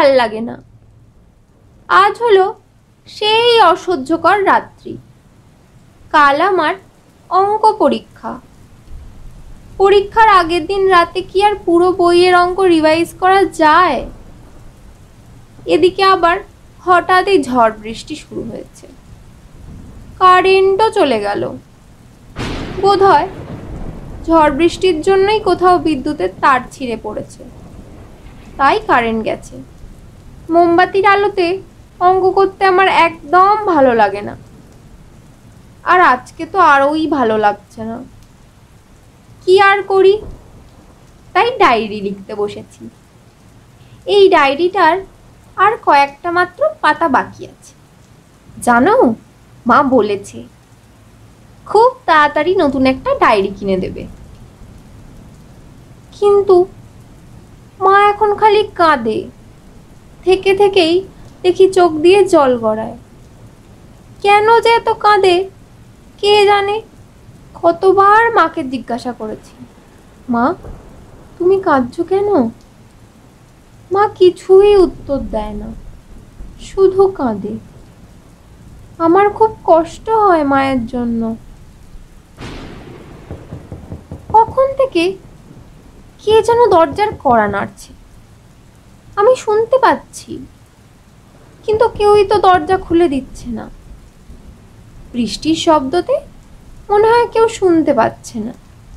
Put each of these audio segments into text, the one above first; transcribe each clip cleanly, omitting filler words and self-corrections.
ভাল লাগে না। আজ হলো সেই অসহ্যকর রাত্রি। কাল আমার অঙ্ক পরীক্ষা। পরীক্ষার আগের দিন রাতে কি আর পুরো বইয়ের অঙ্ক রিভাইজ করা যায়? এদিকে আবার হঠাৎই ঝড় বৃষ্টি শুরু হয়েছে। কারেন্টও চলে গেল। বোধহয় ঝড় বৃষ্টির জন্যই কোথাও বিদ্যুতের তার ছিঁড়ে পড়েছে, তাই কারেন্ট গেছে। মোমবাতির আলোতে অঙ্ক করতে আমার একদম ভালো লাগে না। আর আজকে তো আরোই ভালো লাগছে না। কি আর করি, তাই ডায়েরি লিখতে বসেছি। এই ডায়েরিটার আর কয়েকটা মাত্র পাতা বাকি আছে। জানো, মা বলেছে খুব তাড়াতাড়ি নতুন একটা ডায়েরি কিনে দেবে। কিন্তু মা এখন খালি কাঁদে। থেকে থেকেই দেখি চোখ দিয়ে জল গড়ায়। কেন যে এত কাঁদে কে জানে। কতবার মাকে জিজ্ঞাসা করেছি, মা তুমি কাঁদছো কেন? মা কিছুই উত্তর দেয় না, শুধু কাঁদে। আমার খুব কষ্ট হয় মায়ের জন্য। কখন থেকে কে যেন দরজার কড়া নাড়ছে। আমি শুনতে পাচ্ছি, কিন্তু কেউই তো দরজা খুলে দিচ্ছে না। বৃষ্টির শব্দতে মনে হয় কেউ শুনতে পাচ্ছে না।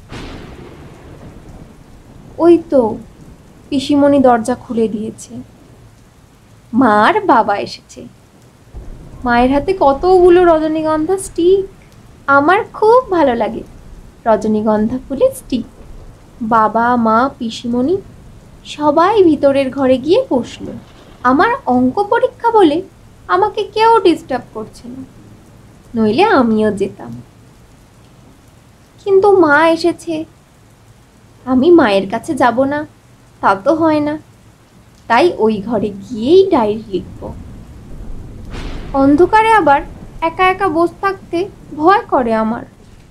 ওই তো পিসিমণি দরজা খুলে দিয়েছে। মা আর বাবা এসেছে। মায়ের হাতে কতগুলো রজনীগন্ধা স্টিক। আমার খুব ভালো লাগে রজনীগন্ধা ফুলের স্টিক। বাবা, মা, পিসিমণি সবাই ভিতরের ঘরে গিয়ে বসলো। আমার অঙ্ক পরীক্ষা বলে আমাকে কেউ ডিস্টার্ব করছে না, নইলে আমিও যেতাম। কিন্তু মা এসেছে, আমি মায়ের কাছে যাব না তা তো হয় না। তাই ওই ঘরে গিয়েই ডায়েরি লিখব। অন্ধকারে আবার একা একা বসে থাকতে ভয় করে আমার।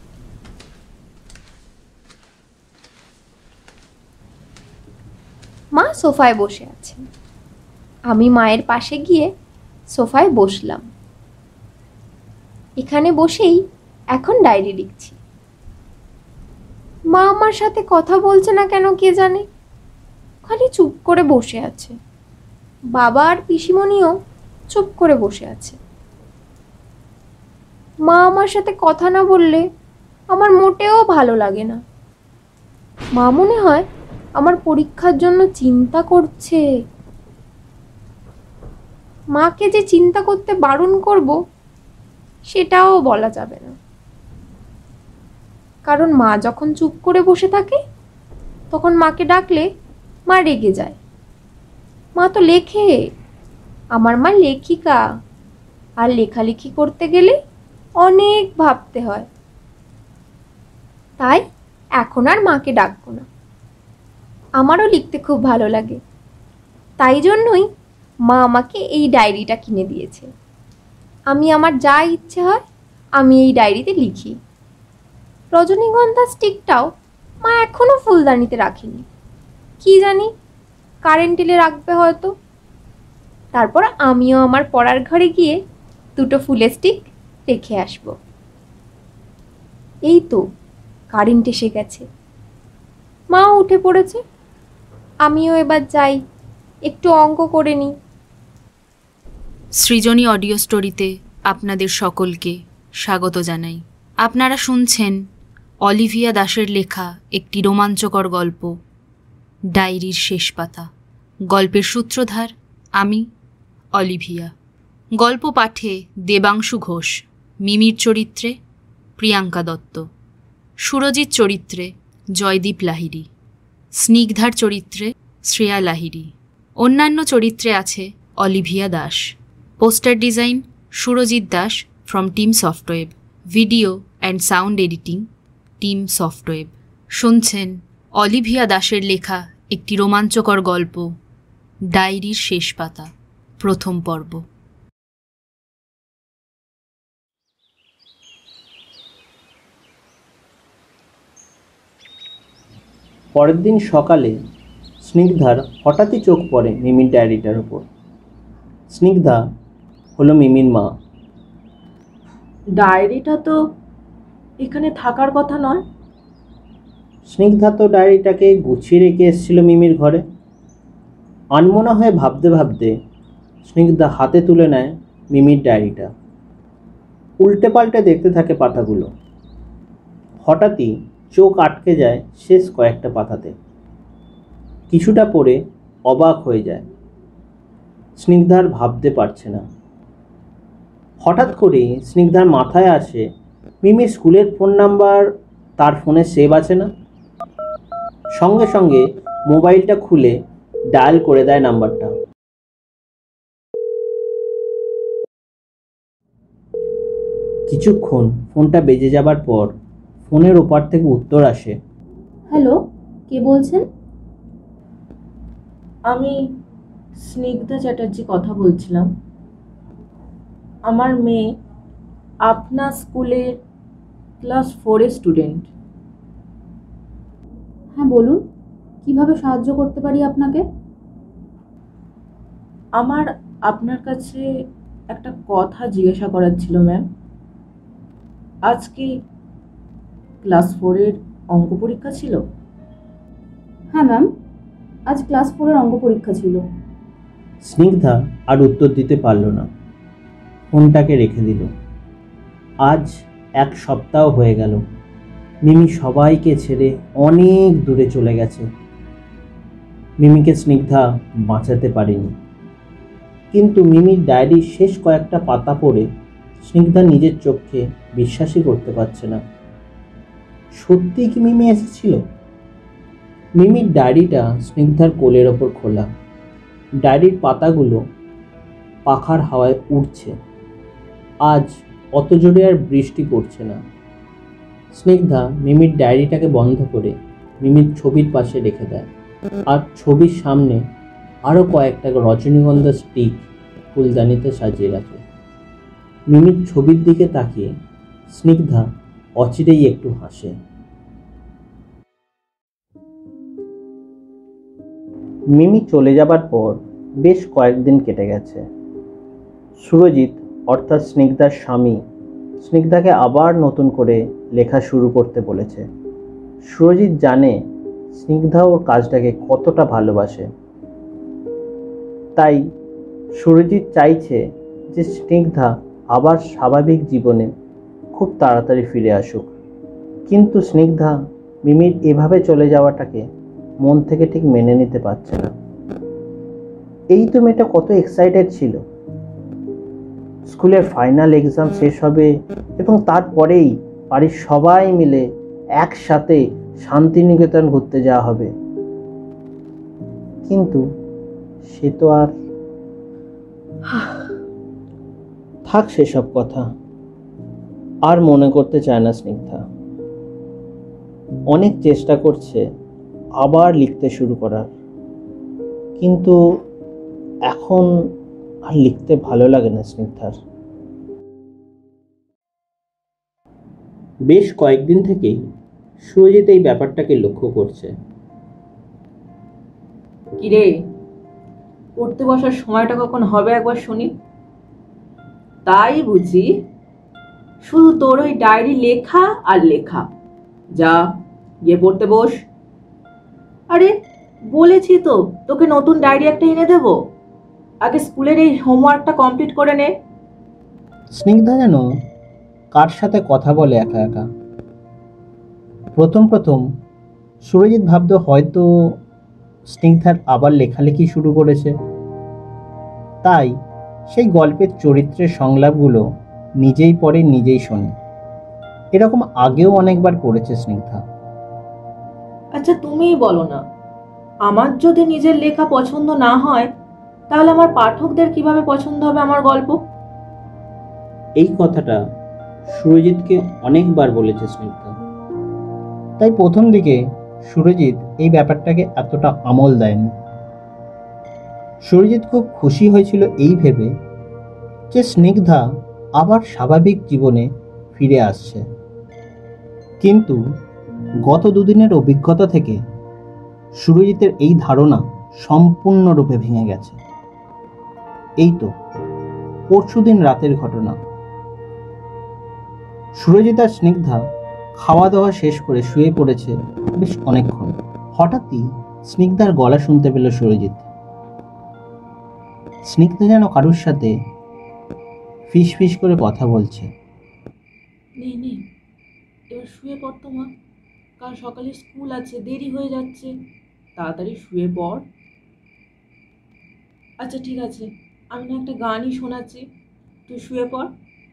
মা সোফায় বসে আছে। আমি মায়ের পাশে গিয়ে সোফায় বসলাম। এখানে বসেই এখন ডায়েরি লিখছি। মা আমার সাথে কথা বলছে না কেন কে জানে, খালি চুপ করে বসে আছে। বাবা আর পিসিমণিও চুপ করে বসে আছে। মা আমার সাথে কথা না বললে আমার মোটেও ভালো লাগে না। মা মনে হয় আমার পরীক্ষার জন্য চিন্তা করছে। মাকে যে চিন্তা করতে বারণ করব সেটাও বলা যাবে না, কারণ মা যখন চুপ করে বসে থাকে তখন মাকে ডাকলে মা রেগে যায়। মা তো লেখে, আমার মা লেখিকা, আর লেখালেখি করতে গেলে অনেক ভাবতে হয়। তাই এখন আর মাকে ডাকবো না। আমারও লিখতে খুব ভালো লাগে, তাই জন্যই মা আমাকে এই ডায়েরিটা কিনে দিয়েছে। আমি আমার যা ইচ্ছে হয় আমি এই ডায়েরিতে লিখি। রজনীগন্ধা স্টিকটাও মা এখনো ফুলদানিতে রাখেনি, কি জানি কারেন্ট এলে রাখবে হয়তো। তারপর আমিও আমার পড়ার ঘরে গিয়ে দুটো ফুলের স্টিক রেখে আসব। এই তো কারেন্ট এসে গেছে। মাও উঠে পড়েছে। আমিও এবার যাই, একটু অঙ্ক করে নিই। সৃজনী অডিও স্টোরিতে আপনাদের সকলকে স্বাগত জানাই। আপনারা শুনছেন অলিভিয়া দাশের লেখা একটি রোমাঞ্চকর গল্প, ডায়েরির শেষ পাতা। গল্পের সূত্রধার আমি, অলিভিয়া। গল্প পাঠে দেবাংশু ঘোষ, মিমির চরিত্রে প্রিয়াঙ্কা দত্ত, সুরজিৎ চরিত্রে জয়দীপ লাহিড়ী, স্নিগ্ধার চরিত্রে শ্রেয়া লাহিড়ী। অন্যান্য চরিত্রে আছে Olivia Das. Poster design Surajit Das from team Softweb. Video and sound editing team Softweb. শুনছেন অলিভিয়া দাশের লেখা একটি রোমাঞ্চকর গল্প, ডায়েরির শেষ পাতা, প্রথম পর্ব। পরের দিন সকালে স্নিগ্ধার হঠাৎই চোখ পড়ে মিমির ডায়েরিটার উপর। স্নিগ্ধা হলো মিমির মা। ডায়েরিটা তো এখানে থাকার কথা নয়। স্নিগ্ধা তো ডায়েরিটাকে গুছিয়ে রেখে এসেছিল মিমির ঘরে। আনমনা হয়ে ভাবতে ভাবতে স্নিগ্ধা হাতে তুলে নেয় মিমির ডায়েরিটা, উল্টে পাল্টে দেখতে থাকে পাতাগুলো। হঠাৎই চোখ আটকে যায় শেষ কয়েকটা পাতাতে। কিছুটা পড়ে অবাক হয়ে যায়। স্নিগ্ধার ভাবতে পারছে না। হঠাৎ করেই স্নিগ্ধার মাথায় আসে মিমির স্কুলের ফোন নাম্বার তার ফোনে সেভ আছে না। সঙ্গে সঙ্গে মোবাইলটা খুলে ডায়াল করে দেয় নাম্বারটা। কিছুক্ষণ ফোনটা বেজে যাবার পর ফোনের ওপার থেকে উত্তর আসে। হ্যালো, কে বলছেন? আমি স্নিগ্ধা চ্যাটার্জি কথা বলছিলাম। আমার মেয়ে আপনার স্কুলের ক্লাস 4-এর স্টুডেন্ট। হ্যাঁ বলুন, কিভাবে সাহায্য করতে পারি আপনাকে? আমার আপনার কাছে একটা কথা জিজ্ঞাসা করার ছিল ম্যাম। আজকে ক্লাস 4-এর অঙ্ক পরীক্ষা ছিল। হ্যাঁ ম্যাম, আজ ক্লাস 4-এর অঙ্ক পরীক্ষা ছিল। স্নিগ্ধা আর উত্তর দিতে পারল না, ফোনটাকে রেখে দিল। আজ 1 সপ্তাহ হয়ে গেল মিমি সবাইকে ছেড়ে অনেক দূরে চলে গেছে। মিমিকে স্নিগ্ধা বাঁচাতে পারেনি, কিন্তু মিমির ডায়েরির শেষ কয়েকটা পাতা পড়ে স্নিগ্ধা নিজের চোখে বিশ্বাসই করতে পারছে না। সত্যিই কি মিমি এসেছিল? মিমির ডায়েরিটা স্নিগ্ধার কোলের ওপর খোলা। ডায়েরির পাতাগুলো পাখার হাওয়ায় উড়ছে। আজ অত জোরে আর বৃষ্টি পড়ছে না। স্নিগ্ধা মিমির ডায়েরিটাকে বন্ধ করে মিমির ছবির পাশে রেখে দেয়, আর ছবির সামনে আরও কয়েকটা রজনীগন্ধা স্টিক ফুলদানিতে সাজিয়ে রাখে। মিমির ছবির দিকে তাকিয়ে স্নিগ্ধা অচিরেই একটু হাসে। মিমি চলে যাবার পর বেশ কয়েকদিন কেটে গেছে। সুরজিৎ অর্থাৎ স্নিগ্ধার স্বামী স্নিগ্ধাকে আবার নতুন করে লেখা শুরু করতে বলেছে। সুরজিৎ জানে স্নিগ্ধা ওর কাজটাকে কতটা ভালোবাসে, তাই সুরজিৎ চাইছে যে স্নিগ্ধা আবার স্বাভাবিক জীবনে খুব তাড়াতাড়ি ফিরে আসুক। কিন্তু স্নিগ্ধা মিমির এভাবে চলে যাওয়াটাকে মন থেকে ঠিক মেনে নিতে পারছে না। এই তো মেয়েটা কত এক্সাইটেড ছিল, স্কুলের ফাইনাল এক্সাম শেষ হবে এবং তারপরেই বাড়ির সবাই মিলে একসাথে শান্তিনিকেতন ঘুরতে যাওয়া হবে। কিন্তু সে তো আর থাক, সেসব কথা আর মনে করতে চায় না স্নিগ্ধা। অনেক চেষ্টা করছে আবার লিখতে শুরু করার, কিন্তু এখন আর লিখতে ভালো লাগে না স্নিগ্ধার। বেশ কয়েকদিন থেকেই সুরজিৎ এই ব্যাপারটাকে লক্ষ্য করছে। কিরে, পড়তে বসার সময়টা কখন হবে একবার শুনি? তাই বুঝি শুধু তোর ওই ডায়েরি লেখা আর লেখা। যা গিয়ে পড়তে বস। আরে বলেছি তো তোকে নতুন ডায়েরি একটা এনে দেব, আগে স্কুলের এই হোমওয়ার্কটা কমপ্লিট করে নে। স্নিগ্ধা যেন কার সাথে কথা বলে একা একা। প্রথম প্রথম সুরজিৎ ভাবতো হয়তো স্নিগ্ধার আবার লেখালেখি শুরু করেছে, তাই সেই গল্পের চরিত্রের সংলাপগুলো নিজেই পড়ে নিজেই শোনে। এরকম আগেও অনেকবার করেছে স্নিগ্ধা। আচ্ছা তুমিই বলো না, আমার যদি নিজের লেখা পছন্দ না হয় তাহলে আমার পাঠকদের কিভাবে পছন্দ হবে আমার গল্প? এই কথাটা সুরজিৎকে অনেকবার বলেছে স্নিগ্ধা, তাই প্রথম দিকে সুরজিৎ এই ব্যাপারটাকে এতটা আমল দেয়নি। সুরজিৎ খুব খুশি হয়েছিল এই ভেবে যে স্নিগ্ধা আবার স্বাভাবিক জীবনে ফিরে আসছে। কিন্তু গত দুদিনের অভিজ্ঞতা থেকে সুরজিতের এই ধারণা সম্পূর্ণরূপে ভেঙে গেছে। এই তো পরশুদিন রাতের ঘটনা। সুরজিৎ আর স্নিগ্ধা খাওয়া দাওয়া শেষ করে শুয়ে পড়েছে বেশ অনেকক্ষণ। হঠাৎই স্নিগ্ধার গলা শুনতে পেল সুরজিৎ। স্নিগ্ধা যেন কারুর সাথে ফিস ফিস করে কথা বলছে। নে নে, এবার শুয়ে পড় তো মা, কাল সকালে স্কুল আছে, দেরি হয়ে যাচ্ছে, তাড়াতাড়ি শুয়ে পড়। আচ্ছা ঠিক আছে, আমি না একটা গানই শোনাচ্ছি, তুই শুয়ে পড়।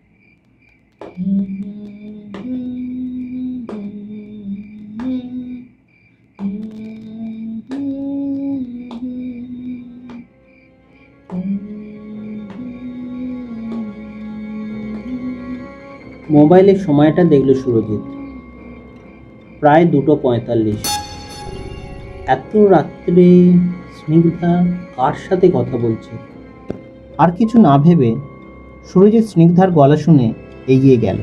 মোবাইলে সময়টা দেখল সুরজিৎ, প্রায় 2:45। এত রাত্রে স্নিগ্ধা কার সাথে কথা বলছে? আর কিছু না ভেবে সুরজিৎ স্নিগ্ধার গলা শুনে এগিয়ে গেল।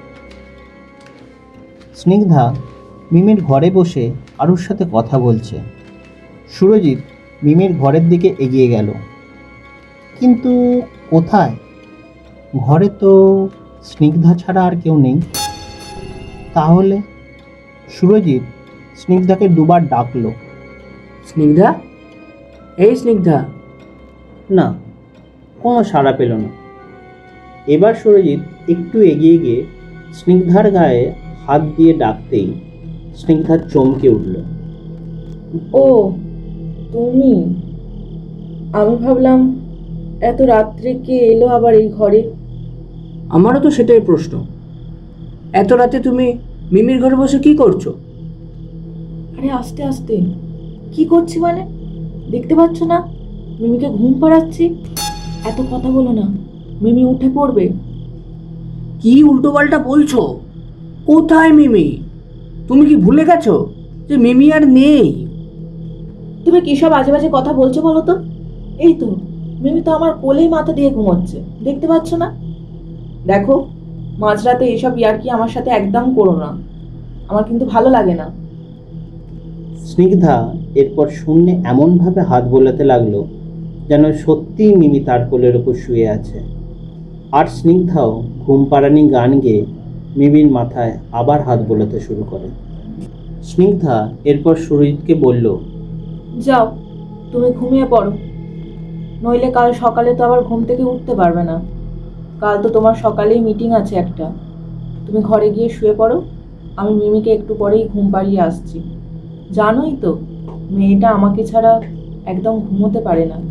স্নিগ্ধা মিমির ঘরে বসে কারুর সাথে কথা বলছে। সুরজিৎ মিমির ঘরের দিকে এগিয়ে গেল, কিন্তু কোথায়? ঘরে তো স্নিগ্ধা ছাড়া আর কেউ নেই। তাহলে সুরজিৎ স্নিগ্ধাকে দুবার ডাকলো। স্নিগ্ধা, এই স্নিগ্ধা। না, কোনো সাড়া পেল না। এবার সুরজিৎ একটু এগিয়ে গিয়ে স্নিগ্ধার গায়ে হাত দিয়ে ডাকতেই স্নিগ্ধা চমকে উঠল। ও তুমি? আমি ভাবলাম এত রাত্রে কে এলো আবার এই ঘরে। আমারও তো সেটাই প্রশ্ন, এত রাতে তুমি মিমির ঘরে বসে কি করছো? আরে আস্তে আস্তে, কি করছি মানে? দেখতে পাচ্ছ না মিমিকে ঘুম পাড়াচ্ছি? এত কথা বলো না, মিমি উঠে পড়বে। কি উল্টোপাল্টা বলছো? কোথায় মিমি? তুমি কি ভুলে গেছো যে মিমি আর নেই? তুমি কি সব আজে বাজে কথা বলছো বলো তো? এই তো মিমি তো আমার কোলেই মাথা দিয়ে ঘুমোচ্ছে, দেখতে পাচ্ছ না? দেখো, মাঝরাতে এসব ইয়ার্কি আমার সাথে একদম করো না, আমার কিন্তু ভালো লাগে না। স্নিগ্ধা এরপর শূন্যে এমনভাবে হাত বোলাতে লাগলো যেন সত্যিই মিমি তার কোলের ওপর শুয়ে আছে। আর স্নিগ্ধাও ঘুম পাড়ানি গান গেয়ে মিমির মাথায় আবার হাত বোলাতে শুরু করে। স্নিগ্ধা এরপর সুরজিৎকে বলল, যাও তুমি ঘুমিয়ে পড়ো, নইলে কাল সকালে তো আবার ঘুম থেকে উঠতে পারবে না। কাল তো তোমার সকালেই মিটিং আছে একটা, তুমি ঘরে গিয়ে শুয়ে পড়ো, আমি মিমিকে একটু পরেই ঘুম পাড়িয়ে আসছি। জানোই তো মেয়েটা আমাকে ছাড়া একদম ঘুমোতে পারে না।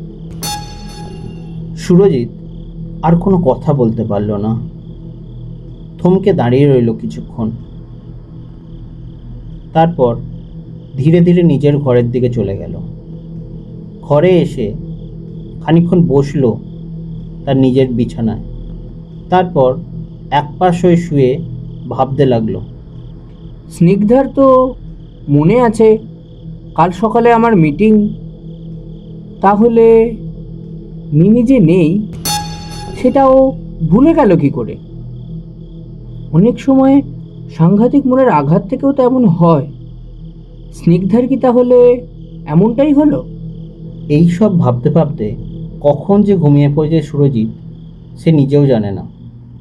সুরজিৎ আর কোনো কথা বলতে পারল না, থমকে দাঁড়িয়ে রইল কিছুক্ষণ। তারপর ধীরে ধীরে নিজের ঘরের দিকে চলে গেল। ঘরে এসে খানিকক্ষণ বসলো তার নিজের বিছানায়। তারপর একপাশ হয়ে শুয়ে ভাবতে লাগলো। স্নিগ্ধার তো মনে আছে কাল সকালে আমার মিটিং, তাহলে মিমি যে নেই সেটাও ভুলে গেল কি করে? অনেক সময় সাংঘাতিক মনের আঘাত থেকেও তো এমন হয়। স্নিগ্ধার কি তাহলে এমনটাই হলো? এই সব ভাবতে ভাবতে কখন যে ঘুমিয়ে পড়েছে সুরজিৎ সে নিজেও জানে না।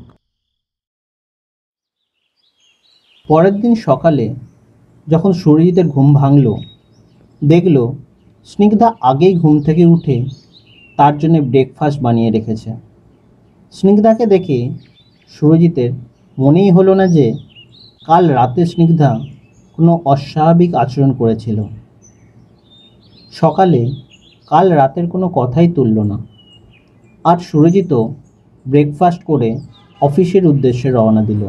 পরের দিন সকালে যখন সুরজিতের ঘুম ভাঙল, দেখল স্নিগ্ধা আগেই ঘুম থেকে উঠে তার জন্য ব্রেকফাস্ট বানিয়ে রেখেছে। স্নিগ্ধাকে দেখে সুরজিতের মনেই হলো না যে কাল রাতে স্নিগ্ধা কোনো অস্বাভাবিক আচরণ করেছিল। সকালে কাল রাতের কোনো কথাই তুলল না। আর সুরজিতও ব্রেকফাস্ট করে অফিসের উদ্দেশ্যে রওনা দিল।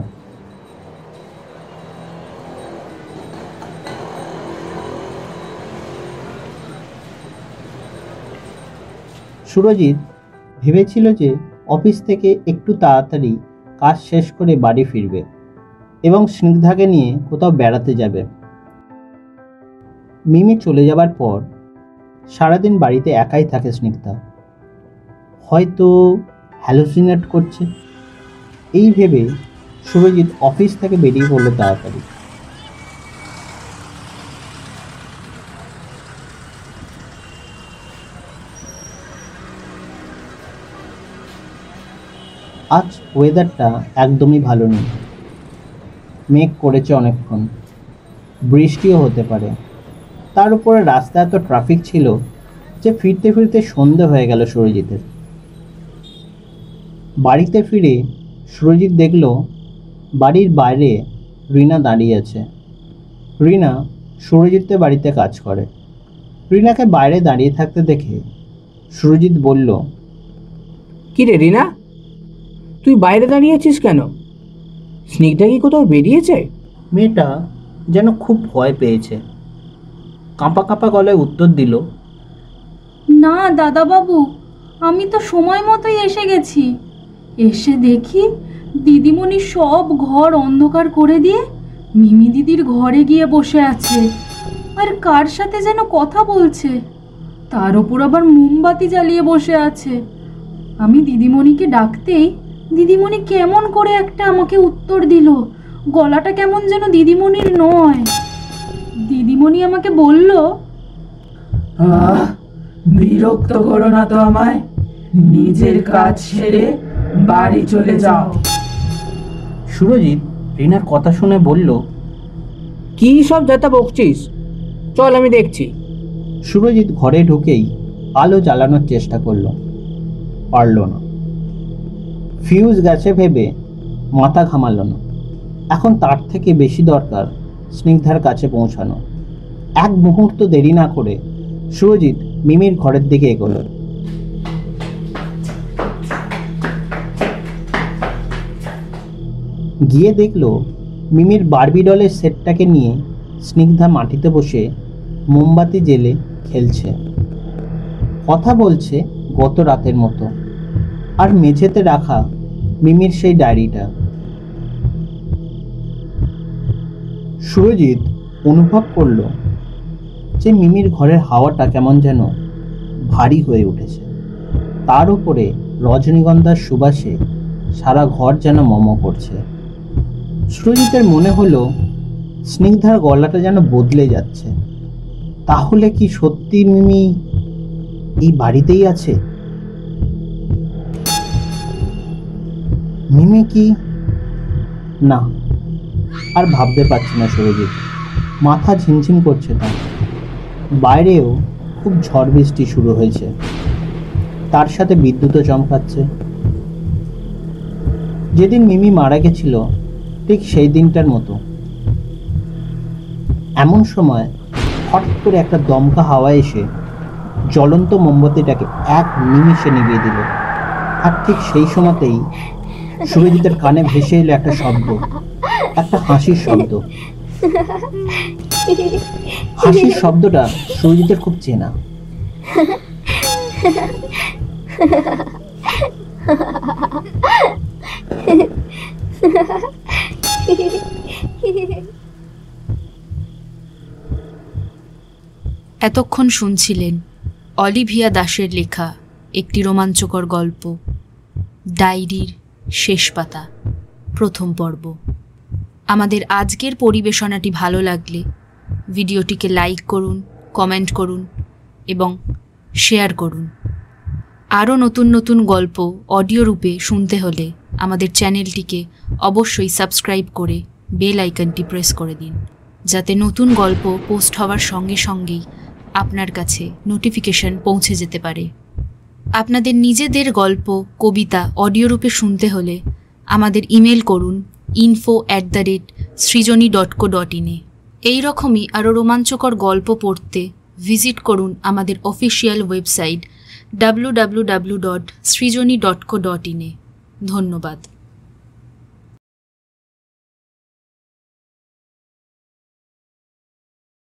সুরজিৎ ভেবেছিল যে অফিস থেকে একটু তাড়াতাড়ি কাজ শেষ করে বাড়ি ফিরবে এবং স্নিগ্ধাকে নিয়ে কোথাও বেড়াতে যাবে। মিমি চলে যাবার পর সারাদিন বাড়িতে একাই থাকে স্নিগ্ধা। হয়তো হ্যালুসিনেট করছে, এই ভেবে সুরজিৎ অফিস থেকে বেরিয়ে পড়ল তাড়াতাড়ি। আজ ওয়েদারটা একদমই ভালো নেই, মেঘ করেছে অনেকক্ষণ, বৃষ্টিও হতে পারে। তার উপরে রাস্তায় এত ট্রাফিক ছিল যে ফিরতে ফিরতে সন্ধে হয়ে গেল সুরজিতের। বাড়িতে ফিরে সুরজিৎ দেখল বাড়ির বাইরে রিনা দাঁড়িয়ে আছে। রিনা সুরজিতের বাড়িতে কাজ করে। রিনাকে বাইরে দাঁড়িয়ে থাকতে দেখে সুরজিৎ বলল, কি রে রিনা, তুই বাইরে দাঁড়িয়ে আছিস কেন? স্নিগ্ধা কি কোথাও বেরিয়েছে? মেয়েটা যেন খুব ভয় পেয়েছে, কাঁপা কাঁপা গলায় উত্তর দিল, না দাদাবাবু, আমি তো সময় মতোই এসে গেছি। এসে দেখি দিদিমণি সব ঘর অন্ধকার করে দিয়ে মিমি দিদির ঘরে গিয়ে বসে আছে, আর কার সাথে যেন কথা বলছে, তার ওপর আবার মোমবাতি জ্বালিয়ে বসে আছে। আমি দিদিমণিকে ডাকতেই দিদিমণি কেমন করে একটা আমাকে উত্তর দিল, গলাটা কেমন যেন দিদিমণির নয়। দিদিমণি আমাকে বলল, বিরক্ত করো না তো আমায়, নিজের কাজ সেরে বাড়ি চলে যাও। সুরজিৎ রিনার কথা শুনে বলল, কি সব যাতা বকছিস, চল আমি দেখছি। সুরজিৎ ঘরে ঢুকেই আলো জ্বালানোর চেষ্টা করলো, পারল না। ফিউজ গেছে ভেবে মাথা ঘামালো না। এখন তার থেকে বেশি দরকার স্নিগ্ধার কাছে পৌঁছানো। এক মুহূর্ত দেরি না করে সুরজিৎ মিমির ঘরের দিকে এগোলো। গিয়ে দেখলো মিমির বারবি ডলের সেটটাকে নিয়ে স্নিগ্ধা মাটিতে বসে মোমবাতি জেলে খেলছে, কথা বলছে গত রাতের মতো। আর মেঝেতে রাখা মিমির সেই ডায়েরিটা। সুরজিৎ অনুভব করলো যে মিমির ঘরের হাওয়াটা কেমন যেন ভারী হয়ে উঠেছে। তার উপরে রজনীগন্ধার সুবাসে সারা ঘর যেন মম করছে। সুরজিতের মনে হলো স্নিগ্ধার গলাটা যেন বদলে যাচ্ছে। তাহলে কি সত্যি মিমি এই বাড়িতেই আছে? মিমি কি? না, আর ভাবতে পারছি না সুরজিৎ। মাথা ঝিমঝিম করছে তার। বাইরেও খুব ঝড় বৃষ্টি শুরু হয়েছে, তার সাথে বিদ্যুৎও চমকাচ্ছে। যেদিন মিমি মারা গেছিল ঠিক সেই দিনটার মতো। এমন সময় হঠাৎ করে একটা দমকা হাওয়া এসে জ্বলন্ত মোমবাতিটাকে এক নিমিষে নিভিয়ে দিল। আর ঠিক সেই সময়তেই সুরজিতের কানে ভেসে এলো একটা শব্দ, একটা হাসির শব্দ। হাসির শব্দটা সুরজিতের খুব চেনা। এতক্ষণ শুনছিলেন অলিভিয়া দাশের লেখা একটি রোমাঞ্চকর গল্প, ডায়েরির শেষ পাতা, প্রথম পর্ব। আমাদের আজকের পরিবেশনাটি ভালো লাগলে ভিডিওটিকে লাইক করুন, কমেন্ট করুন এবং শেয়ার করুন। আরও নতুন নতুন গল্প অডিও রূপে শুনতে হলে আমাদের চ্যানেলটিকে অবশ্যই সাবস্ক্রাইব করে বেল আইকনটি প্রেস করে দিন, যাতে নতুন গল্প পোস্ট হওয়ার সঙ্গে সঙ্গেই আপনার কাছে নোটিফিকেশন পৌঁছে যেতে পারে। আপনাদের নিজেদের গল্প, কবিতা অডিও রূপে শুনতে হলে আমাদের ইমেল করুন info@srijoni.co.in। এই রকমই আরও রোমাঞ্চকর গল্প পড়তে ভিজিট করুন আমাদের অফিসিয়াল ওয়েবসাইট www.srijoni.co.in। ধন্যবাদ।